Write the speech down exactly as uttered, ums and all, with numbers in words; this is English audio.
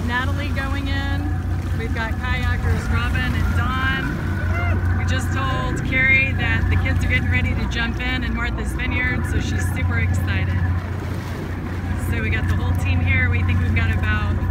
Natalie going in. We've got kayakers Robin and Dawn. We just told Kerry that the kids are getting ready to jump in in Martha's Vineyard, so she's super excited. So we got the whole team here. We think we've got about